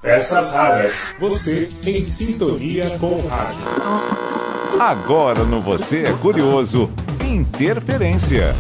Peças raras. Você em sintonia com o rádio. Agora no Você é Curioso, Interferência.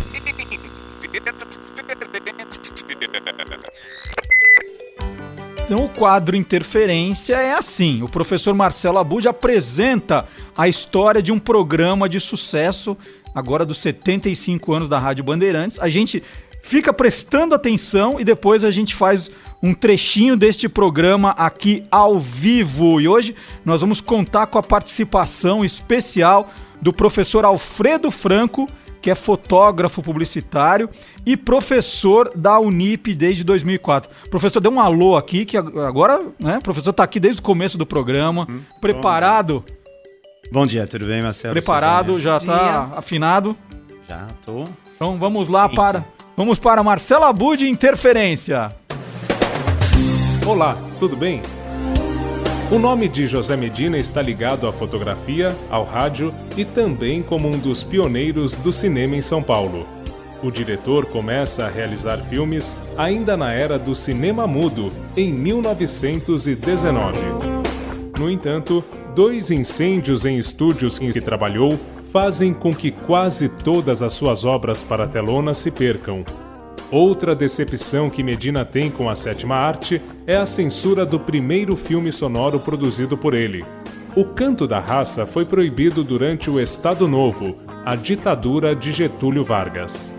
Então, o quadro Interferência é assim: o professor Marcelo Abud apresenta a história de um programa de sucesso, agora dos 75 anos da Rádio Bandeirantes. A gente fica prestando atenção e depois a gente faz um trechinho deste programa aqui ao vivo. E hoje nós vamos contar com a participação especial do professor Alfredo Franco, que é fotógrafo publicitário e professor da Unip desde 2004. Professor, dê um alô aqui, que agora, né, o professor está aqui desde o começo do programa. Preparado? Bom dia, tudo bem, Marcelo? Preparado, já está afinado? Já estou. Então vamos lá para Marcelo Abud, Interferência. Olá, tudo bem? O nome de José Medina está ligado à fotografia, ao rádio e também como um dos pioneiros do cinema em São Paulo. O diretor começa a realizar filmes ainda na era do cinema mudo, em 1919. No entanto, 2 incêndios em estúdios em que trabalhou fazem com que quase todas as suas obras para a telona se percam. Outra decepção que Medina tem com a sétima arte é a censura do primeiro filme sonoro produzido por ele. O Canto da Raça foi proibido durante o Estado Novo, a ditadura de Getúlio Vargas.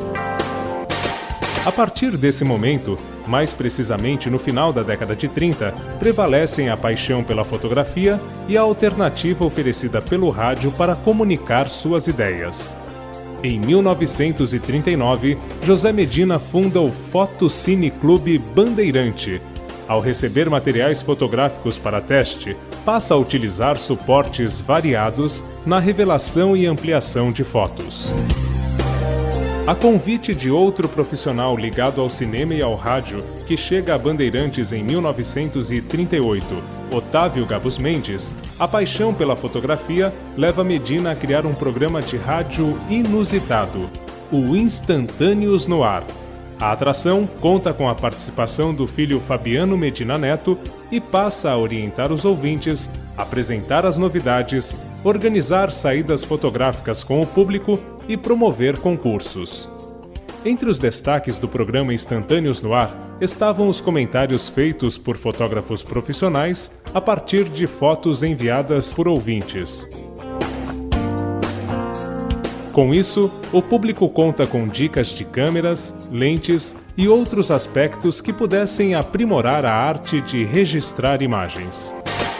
A partir desse momento, mais precisamente no final da década de 30, prevalecem a paixão pela fotografia e a alternativa oferecida pelo rádio para comunicar suas ideias. Em 1939, José Medina funda o Fotocine Clube Bandeirante. Ao receber materiais fotográficos para teste, passa a utilizar suportes variados na revelação e ampliação de fotos. A convite de outro profissional ligado ao cinema e ao rádio, que chega a Bandeirantes em 1938, Otávio Gabus Mendes, a paixão pela fotografia leva Medina a criar um programa de rádio inusitado, o Instantâneos no Ar. A atração conta com a participação do filho Fabiano Medina Neto e passa a orientar os ouvintes, apresentar as novidades, organizar saídas fotográficas com o público e promover concursos. Entre os destaques do programa Instantâneos no Ar estavam os comentários feitos por fotógrafos profissionais a partir de fotos enviadas por ouvintes. Com isso, o público conta com dicas de câmeras, lentes e outros aspectos que pudessem aprimorar a arte de registrar imagens.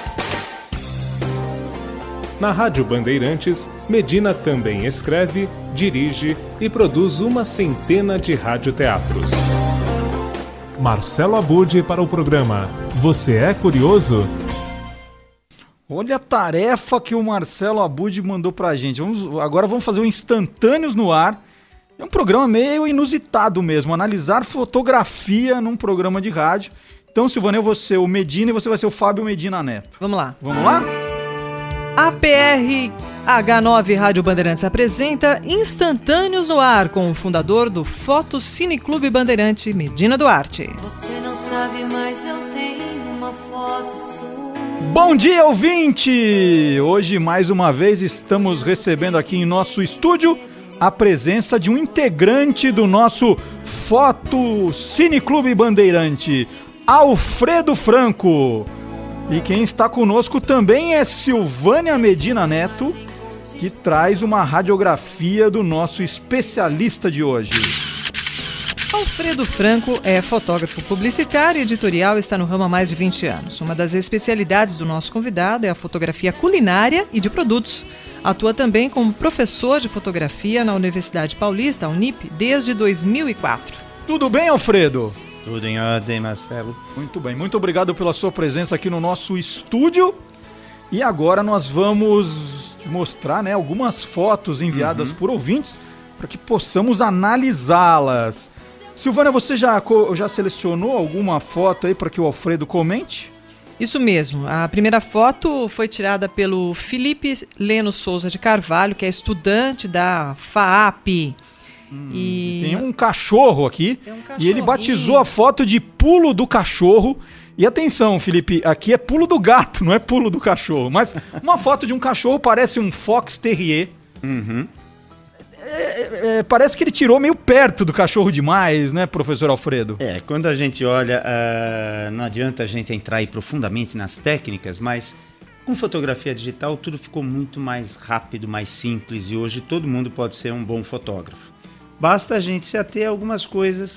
Na Rádio Bandeirantes, Medina também escreve, dirige e produz uma centena de radioteatros. Marcelo Abud para o programa Você é Curioso? Olha a tarefa que o Marcelo Abud mandou pra gente. Agora vamos fazer o Instantâneos no Ar. É um programa meio inusitado mesmo, analisar fotografia num programa de rádio. Então, Silvana, eu vou ser o Medina e você vai ser o Fábio Medina Neto. Vamos lá. Vamos lá? A PRH9 Rádio Bandeirantes apresenta Instantâneos no Ar com o fundador do Fotocine Clube Bandeirante, Medina Duarte. Você não sabe, mas eu tenho uma foto sua. Bom dia, ouvinte! Hoje, mais uma vez, estamos recebendo aqui em nosso estúdio a presença de um integrante do nosso Fotocine Clube Bandeirante, Alfredo Franco. E quem está conosco também é Silvânia Medina Neto, que traz uma radiografia do nosso especialista de hoje. Alfredo Franco é fotógrafo publicitário e editorial e está no ramo há mais de 20 anos. Uma das especialidades do nosso convidado é a fotografia culinária e de produtos. Atua também como professor de fotografia na Universidade Paulista, a Unip, desde 2004. Tudo bem, Alfredo? Tudo em ordem, Marcelo. Muito bem, muito obrigado pela sua presença aqui no nosso estúdio. E agora nós vamos mostrar, né, algumas fotos enviadas por ouvintes para que possamos analisá-las. Silvana, você já selecionou alguma foto aí para que o Alfredo comente? Isso mesmo. A primeira foto foi tirada pelo Felipe Leno Souza de Carvalho, que é estudante da FAAP. Tem um cachorro aqui e ele batizou a foto de Pulo do Cachorro E atenção, Felipe, aqui é pulo do gato, não é pulo do cachorro. Mas uma foto de um cachorro parece um Fox Terrier. Uhum. Parece que ele tirou meio perto do cachorro demais, né, professor Alfredo? Quando a gente olha, não adianta a gente entrar aí profundamente nas técnicas, mas com fotografia digital tudo ficou muito mais rápido, mais simples e hoje todo mundo pode ser um bom fotógrafo. Basta a gente se ater a algumas coisas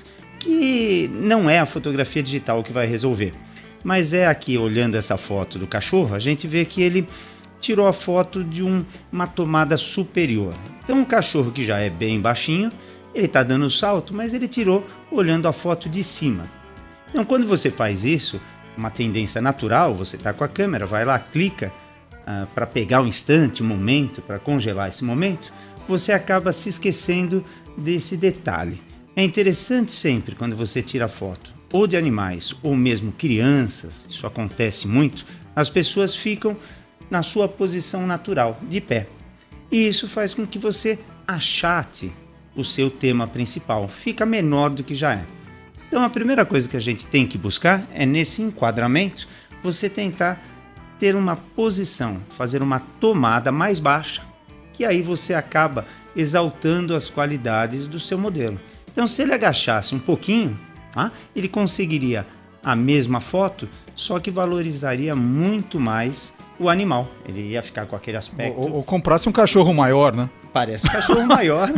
que não é a fotografia digital que vai resolver. Mas aqui, olhando essa foto do cachorro, a gente vê que ele tirou a foto de uma tomada superior. Então, um cachorro que já é bem baixinho, ele está dando salto, mas ele tirou olhando a foto de cima. Então, quando você faz isso, uma tendência natural, você está com a câmera, vai lá, clica para pegar um instante, um momento, para congelar esse momento, você acaba se esquecendo desse detalhe. É interessante sempre, quando você tira foto, ou de animais, ou mesmo crianças, isso acontece muito, as pessoas ficam na sua posição natural, de pé. E isso faz com que você achate o seu tema principal, fica menor do que já é. Então a primeira coisa que a gente tem que buscar é nesse enquadramento, você tentar ter uma posição, fazer uma tomada mais baixa, que aí você acaba exaltando as qualidades do seu modelo. Então se ele agachasse um pouquinho, ele conseguiria a mesma foto, só que valorizaria muito mais o animal. Ele ia ficar com aquele aspecto... Ou comprasse um cachorro maior, né? Parece um cachorro maior,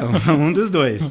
um dos dois.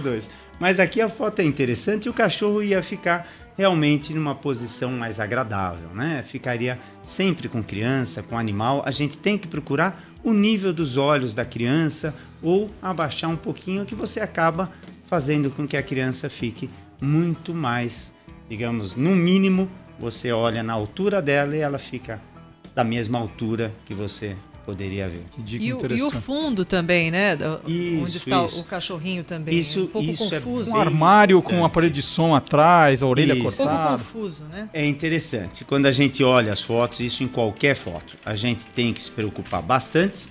Mas aqui a foto é interessante e o cachorro ia ficar realmente numa posição mais agradável, né? Ficaria sempre com criança, com animal. A gente tem que procurar o nível dos olhos da criança ou abaixar um pouquinho, que você acaba fazendo com que a criança fique muito mais, digamos, no mínimo, você olha na altura dela e ela fica da mesma altura que você poderia ver. Que dica e interessante. o fundo também, né? Onde está isso. o cachorrinho também. Isso, um pouco isso confuso. Um armário com um aparelho de som atrás, a orelha Isso. Um pouco cortada. confuso, né? É interessante. Quando a gente olha as fotos, isso em qualquer foto, a gente tem que se preocupar bastante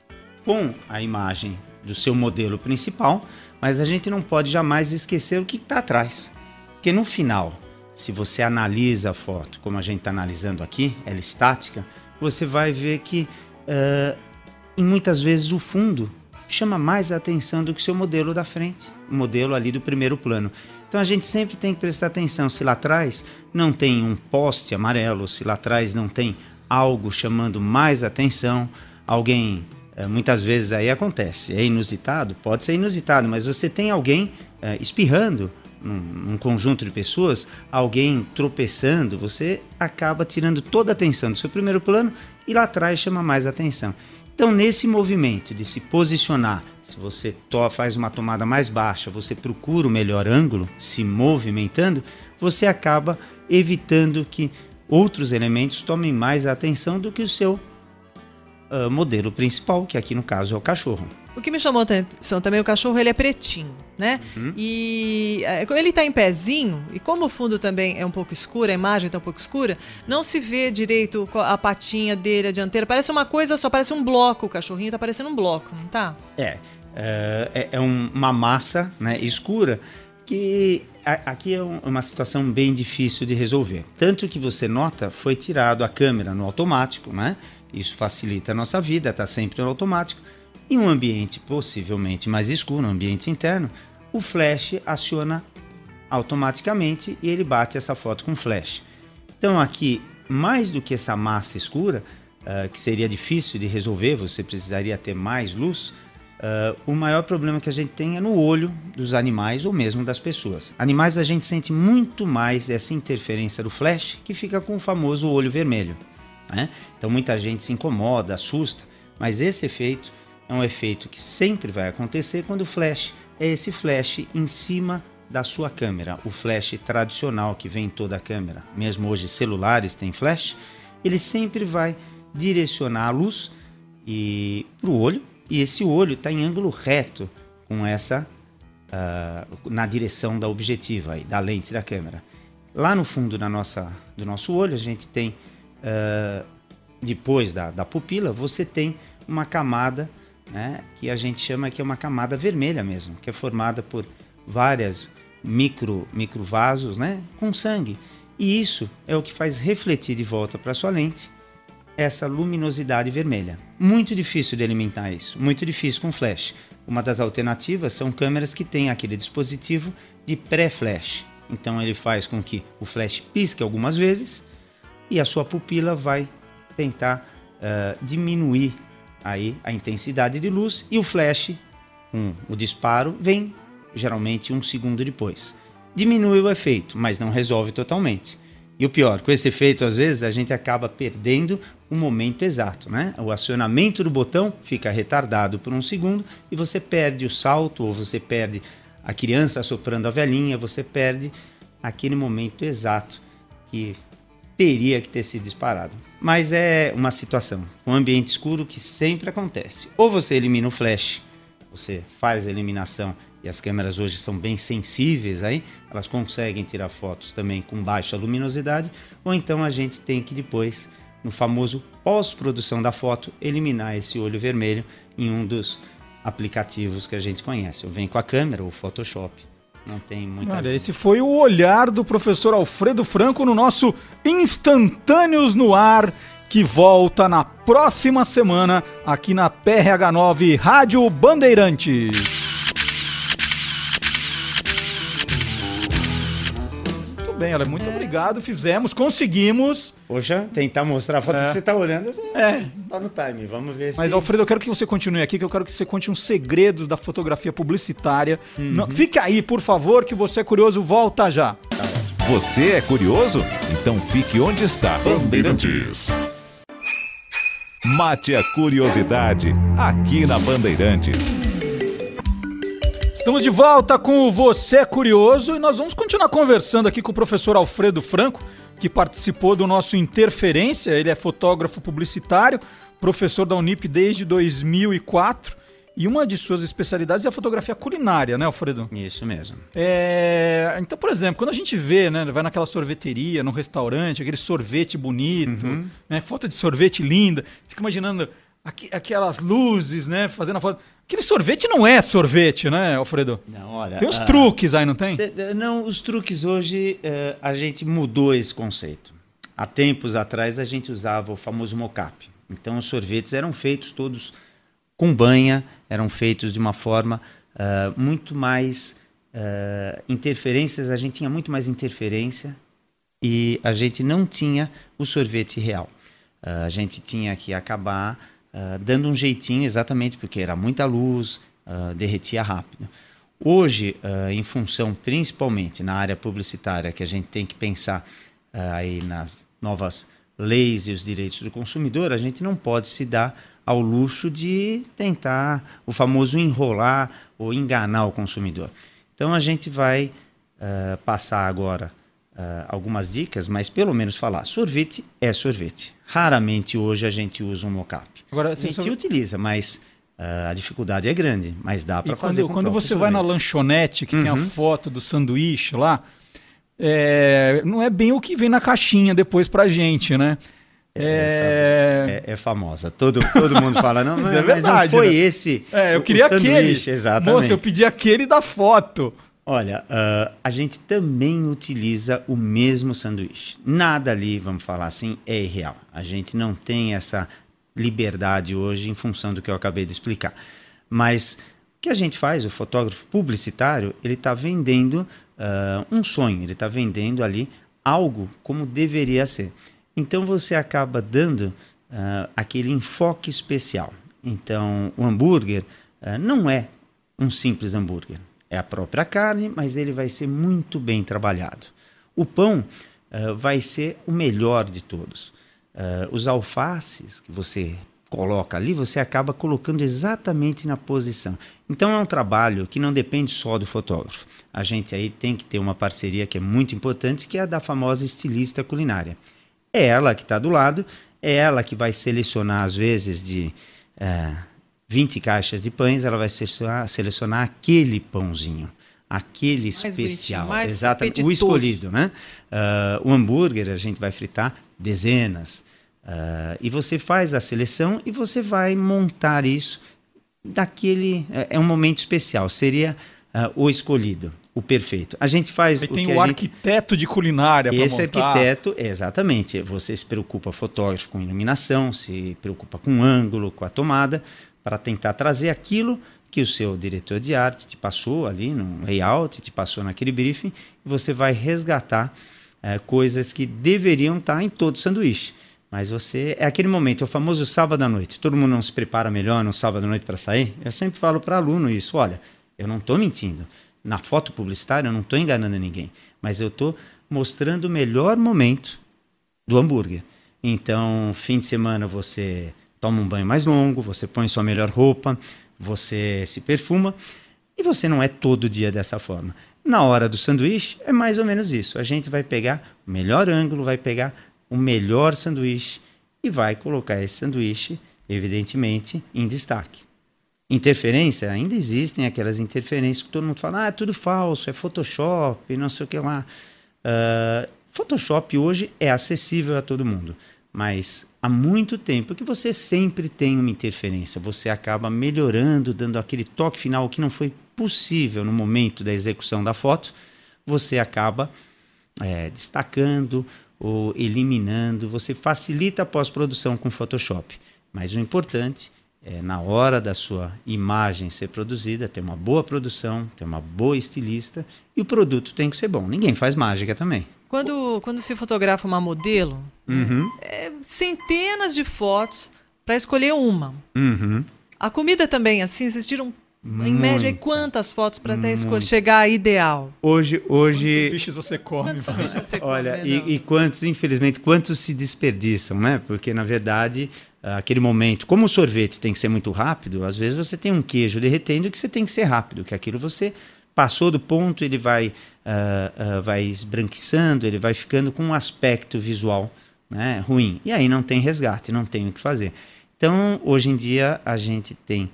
com a imagem do seu modelo principal, mas a gente não pode jamais esquecer o que está atrás. Porque no final, se você analisa a foto, como a gente está analisando aqui, ela é estática, você vai ver que e muitas vezes o fundo chama mais a atenção do que o seu modelo da frente, o modelo ali do primeiro plano. Então a gente sempre tem que prestar atenção se lá atrás não tem um poste amarelo, se lá atrás não tem algo chamando mais atenção, alguém, muitas vezes aí acontece, é inusitado, pode ser inusitado, mas você tem alguém espirrando num conjunto de pessoas, alguém tropeçando, você acaba tirando toda a atenção do seu primeiro plano e lá atrás chama mais atenção. Então, nesse movimento de se posicionar, se você faz uma tomada mais baixa, você procura o melhor ângulo, se movimentando, você acaba evitando que outros elementos tomem mais atenção do que o seu modelo principal, que aqui no caso é o cachorro. O que me chamou a atenção também, o cachorro, ele é pretinho, né? E ele está em pezinho, e como o fundo também é um pouco escuro, a imagem está um pouco escura, não se vê direito a patinha dele, a dianteira. Parece uma coisa só, parece um bloco. O cachorrinho está parecendo um bloco, não tá? É uma massa, né, escura, que aqui é uma situação bem difícil de resolver. Tanto que você nota, foi tirado a câmera no automático, né? Isso facilita a nossa vida, está sempre no automático. Em um ambiente possivelmente mais escuro, um ambiente interno, o flash aciona automaticamente e ele bate essa foto com flash. Então aqui, mais do que essa massa escura, que seria difícil de resolver, você precisaria ter mais luz, o maior problema que a gente tem é no olho dos animais ou mesmo das pessoas. Animais, a gente sente muito mais essa interferência do flash, que fica com o famoso olho vermelho, né? Então muita gente se incomoda, assusta, mas esse efeito é um efeito que sempre vai acontecer quando o flash é esse flash em cima da sua câmera, o flash tradicional que vem em toda a câmera. Mesmo hoje celulares têm flash, ele sempre vai direcionar a luz para o olho, e esse olho está em ângulo reto com essa na direção da objetiva, da lente da câmera. Lá no fundo do nosso olho a gente tem, depois da pupila, você tem uma camada, né, que a gente chama que é uma camada vermelha mesmo, que é formada por várias microvasos, né, com sangue. E isso é o que faz refletir de volta para sua lente essa luminosidade vermelha. Muito difícil de eliminar isso, muito difícil com flash. Uma das alternativas são câmeras que têm aquele dispositivo de pré-flash. Então ele faz com que o flash pisque algumas vezes e a sua pupila vai tentar diminuir aí a intensidade de luz, e o flash, com o disparo, vem geralmente 1 segundo depois. Diminui o efeito, mas não resolve totalmente. E o pior, com esse efeito, às vezes, a gente acaba perdendo o momento exato, né? O acionamento do botão fica retardado por 1 segundo e você perde o salto, ou você perde a criança assoprando a velhinha, você perde aquele momento exato que teria que ter sido disparado. Mas é uma situação, um ambiente escuro, que sempre acontece. Ou você elimina o flash, você faz a eliminação, e as câmeras hoje são bem sensíveis, aí elas conseguem tirar fotos também com baixa luminosidade, ou então a gente tem que depois, no famoso pós-produção da foto, eliminar esse olho vermelho em um dos aplicativos que a gente conhece. Ou vem com a câmera ou Photoshop. Não tem muita... Olha, esse foi o olhar do professor Alfredo Franco no nosso Instantâneos no Ar, que volta na próxima semana aqui na PRH9 Rádio Bandeirantes. Bem, olha, muito obrigado, conseguimos. Poxa, tentar mostrar a foto que você está olhando, tá no time, vamos ver. Mas, Alfredo, eu quero que você continue aqui, que eu quero que você conte uns segredos da fotografia publicitária. Não, fique aí, por favor, que você é curioso, volta já. Você é curioso? Então fique onde está. Bandeirantes. Mate a curiosidade, aqui na Bandeirantes. Estamos de volta com o Você é Curioso e nós vamos continuar conversando aqui com o professor Alfredo Franco, que participou do nosso Interferência. Ele é fotógrafo publicitário, professor da Unip desde 2004, e uma de suas especialidades é a fotografia culinária, né, Alfredo? Isso mesmo. Então, por exemplo, quando a gente vê, né, vai naquela sorveteria, num restaurante, aquele sorvete bonito, né, foto de sorvete linda, fica imaginando aquelas luzes, né, fazendo a foto. Aquele sorvete não é sorvete, né, Alfredo? Não, olha... Tem uns truques aí, não tem? Não, os truques hoje, a gente mudou esse conceito. Há tempos atrás a gente usava o famoso mocap. Então os sorvetes eram feitos todos com banha, eram feitos de uma forma muito mais... interferências, a gente tinha muito mais interferência e a gente não tinha o sorvete real. A gente tinha que acabar... dando um jeitinho, exatamente porque era muita luz, derretia rápido. Hoje, em função principalmente na área publicitária, que a gente tem que pensar aí nas novas leis e os direitos do consumidor, a gente não pode se dar ao luxo de tentar o famoso enrolar ou enganar o consumidor. Então a gente vai passar agora algumas dicas, mas pelo menos falar, sorvete é sorvete. Raramente hoje a gente usa um mocap. Agora, a gente utiliza, mas a dificuldade é grande, mas dá para fazer. Quando você vai na lanchonete, que tem a foto do sanduíche lá, não é bem o que vem na caixinha depois pra gente, né? É famosa. Todo mundo fala, não, mas é verdade, não foi, né? esse. Eu queria aquele. Exatamente. Moça, eu pedi aquele da foto. Olha, a gente também utiliza o mesmo sanduíche. Nada ali, vamos falar assim, é irreal. A gente não tem essa liberdade hoje em função do que eu acabei de explicar. Mas o que a gente faz, o fotógrafo publicitário, ele está vendendo um sonho, ele está vendendo ali algo como deveria ser. Então você acaba dando aquele enfoque especial. Então o hambúrguer não é um simples hambúrguer. É a própria carne, mas ele vai ser muito bem trabalhado. O pão vai ser o melhor de todos. Os alfaces que você coloca ali, você acaba colocando exatamente na posição. Então é um trabalho que não depende só do fotógrafo. A gente aí tem que ter uma parceria que é muito importante, que é a da famosa estilista culinária. É ela que está do lado, é ela que vai selecionar, às vezes, de 20 caixas de pães, ela vai selecionar aquele pãozinho, aquele mais especial, mais exatamente, apetitoso. O escolhido, né? O hambúrguer a gente vai fritar dezenas, e você faz a seleção e você vai montar isso daquele... É um momento especial, seria o escolhido. o perfeito. A gente faz Aí tem o arquiteto de culinária para montar. Esse arquiteto, exatamente. Você se preocupa, fotógrafo, com iluminação, se preocupa com o ângulo, com a tomada, para tentar trazer aquilo que o seu diretor de arte te passou ali no layout, te passou naquele briefing, e você vai resgatar coisas que deveriam estar em todo sanduíche. Mas você, é aquele momento, é o famoso sábado à noite. Todo mundo não se prepara melhor no sábado à noite para sair? Eu sempre falo para aluno isso, olha, eu não estou mentindo. Na foto publicitária eu não estou enganando ninguém, mas eu estou mostrando o melhor momento do hambúrguer. Então, fim de semana você toma um banho mais longo, você põe sua melhor roupa, você se perfuma, e você não é todo dia dessa forma. Na hora do sanduíche, é mais ou menos isso. A gente vai pegar o melhor ângulo, vai pegar o melhor sanduíche e vai colocar esse sanduíche, evidentemente, em destaque. Interferência, ainda existem aquelas interferências que todo mundo fala, é tudo falso, é Photoshop, não sei o que lá. Photoshop hoje é acessível a todo mundo, mas há muito tempo que você sempre tem uma interferência, você acaba melhorando, dando aquele toque final que não foi possível no momento da execução da foto, você acaba destacando ou eliminando, você facilita a pós-produção com Photoshop, mas o importante é, na hora da sua imagem ser produzida, ter uma boa produção, ter uma boa estilista, e o produto tem que ser bom. Ninguém faz mágica também. Quando se fotografa uma modelo, centenas de fotos para escolher uma. A comida também, assim, existiram em média quantas fotos para até chegar à ideal? Hoje... Quantos bichos você come? Olha, e quantos, infelizmente, quantos se desperdiçam, né? Porque, na verdade, aquele momento, como o sorvete tem que ser muito rápido, às vezes você tem um queijo derretendo que você tem que ser rápido, que aquilo você passou do ponto, ele vai esbranquiçando, ele vai ficando com um aspecto visual, né, ruim. E aí não tem resgate, não tem o que fazer. Então, hoje em dia, a gente tem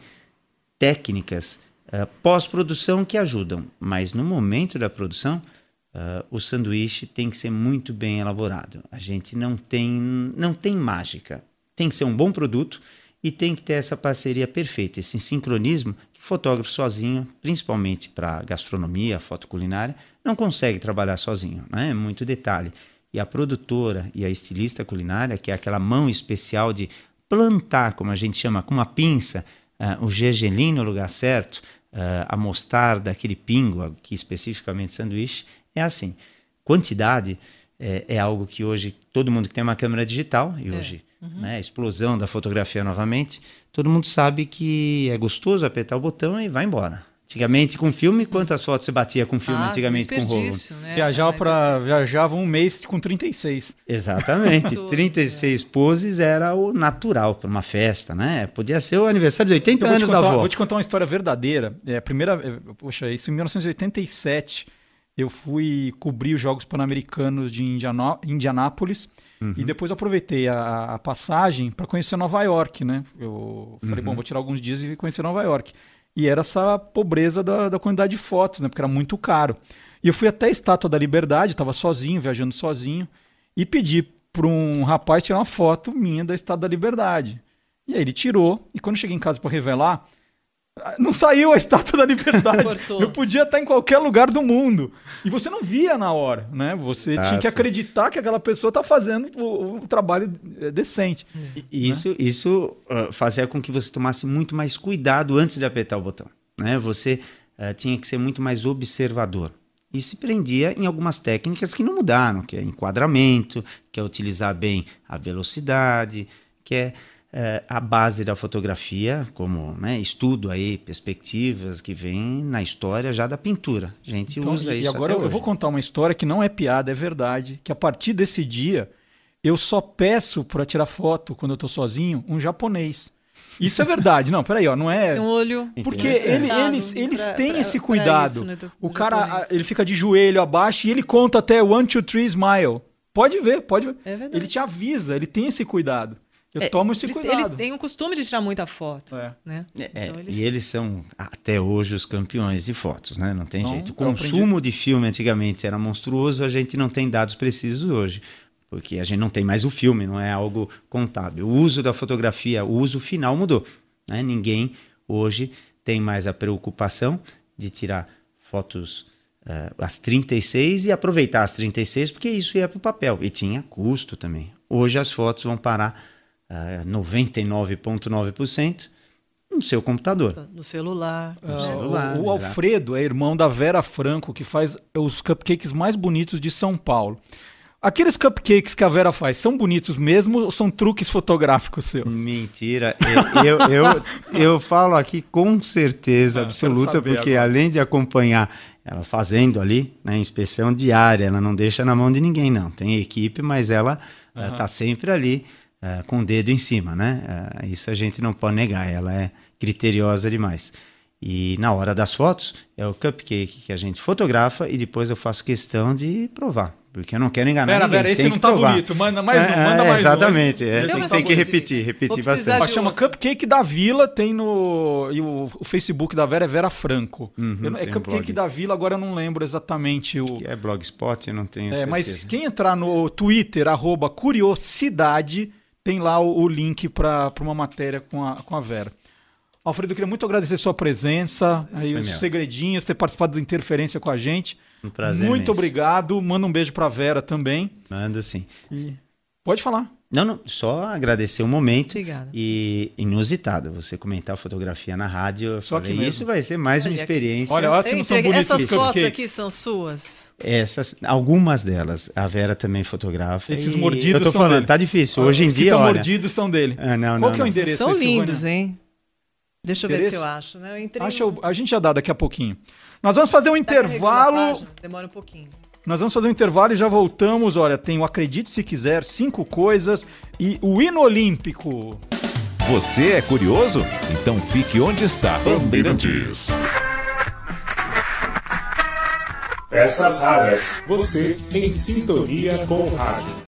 técnicas pós-produção que ajudam, mas no momento da produção, o sanduíche tem que ser muito bem elaborado. A gente não tem mágica. Tem que ser um bom produto e tem que ter essa parceria perfeita, esse sincronismo que o fotógrafo sozinho, principalmente para gastronomia, foto culinária, não consegue trabalhar sozinho, né? É muito detalhe. E a produtora e a estilista culinária, que é aquela mão especial de plantar, como a gente chama, com uma pinça, o gergelim no lugar certo, a mostarda, aquele pingo, aqui especificamente sanduíche, é assim. Quantidade é algo que hoje todo mundo que tem uma câmera digital, e hoje né, a explosão da fotografia novamente, todo mundo sabe que é gostoso apertar o botão e vai embora. Antigamente com filme, quantas fotos você batia com filme antigamente com rolo? Né? Viajava um mês com 36. Exatamente, 36 poses era o natural para uma festa, né? Podia ser o aniversário de 80 anos da avó. Vou te contar uma história verdadeira. Isso em 1987, eu fui cobrir os Jogos Pan-Americanos de Indianápolis e depois aproveitei a passagem para conhecer Nova York, né? Eu falei, bom, vou tirar alguns dias e conhecer Nova York. E era essa pobreza da quantidade de fotos, né? Porque era muito caro. E eu fui até a Estátua da Liberdade, estava sozinho, viajando sozinho, e pedi para um rapaz tirar uma foto minha da Estátua da Liberdade. E aí ele tirou, e quando eu cheguei em casa para revelar, não saiu a Estátua da Liberdade. Eu podia estar em qualquer lugar do mundo. E você não via na hora, né? Você tinha que acreditar que aquela pessoa está fazendo o trabalho decente. Isso fazia com que você tomasse muito mais cuidado antes de apertar o botão, né? Você tinha que ser muito mais observador. E se prendia em algumas técnicas que não mudaram, que é enquadramento, que é utilizar bem a velocidade, que é a base da fotografia, como estudo aí, perspectivas que vem na história já da pintura. A gente usa isso. E agora eu vou contar uma história que não é piada, é verdade, que a partir desse dia eu só peço para tirar foto quando eu tô sozinho um japonês. Isso é verdade. Não, peraí, não é... Um olho... Porque eles têm esse cuidado. Isso, né, o cara, ele fica de joelho abaixo e ele conta até 1, 2, 3, smile. Pode ver. É verdade. Ele te avisa, ele tem esse cuidado. Eu tomo esse cuidado. Eles têm o costume de tirar muita foto. Né? Então, e eles são, até hoje, os campeões de fotos, né? Não tem jeito. O consumo de filme antigamente era monstruoso, a gente não tem dados precisos hoje. Porque a gente não tem mais o filme, não é algo contábil. O uso da fotografia, o uso final mudou, né? Ninguém hoje tem mais a preocupação de tirar fotos as 36 e aproveitar as 36, porque isso ia para o papel. E tinha custo também. Hoje as fotos vão parar 99,9% no seu computador. No celular. O Alfredo é irmão da Vera Franco, que faz os cupcakes mais bonitos de São Paulo. Aqueles cupcakes que a Vera faz, são bonitos mesmo ou são truques fotográficos seus? Mentira. Eu falo aqui com certeza absoluta, porque agora, além de acompanhar ela fazendo ali, né, inspeção diária, ela não deixa na mão de ninguém, não. Tem equipe, mas ela tá sempre ali com o dedo em cima, né? Isso a gente não pode negar, ela é criteriosa demais. E na hora das fotos, é o cupcake que a gente fotografa e depois eu faço questão de provar. Porque eu não quero enganar ninguém. Esse não tá bonito. Manda mais um, manda mais exatamente, um. Exatamente. Tem que repetir bastante. Chama Cupcake da Vila, tem no... E o Facebook da Vera é Vera Franco. É Cupcake da Vila, agora eu não lembro exatamente o... Que é Blogspot, eu não tenho certeza. Mas quem entrar no Twitter, @curiosidade, tem lá o link para uma matéria com a Vera. Alfredo, eu queria muito agradecer sua presença, aí os segredinhos, ter participado da Interferência com a gente. Um prazer. Muito obrigado. Manda um beijo pra Vera também. Mando sim. Pode falar. Não, só agradecer o momento. Obrigada. E inusitado, você comentar fotografia na rádio. Só que isso vai ser mais uma experiência. Olha, se não são bonitos essas fotos cupcakes. aqui são suas? Algumas delas. A Vera também fotografa. Esses mordidos eu tô são falando, dele. tá difícil. Hoje em dia, olha... mordidos são dele. Qual que é o endereço? São aí, lindos, Silvânia? hein? Deixa eu ver se eu acho, né? Eu entrei A gente já dá daqui a pouquinho. Nós vamos fazer um intervalo. Demora um pouquinho. Nós vamos fazer um intervalo e já voltamos. Olha, tem o Acredite Se Quiser, 5 coisas e o hino olímpico. Você é curioso? Então fique onde está. Bandeirantes. Peças raras. Você em sintonia com o rádio.